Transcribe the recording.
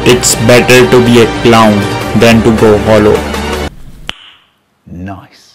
It's better to be a clown than to go hollow. Nice.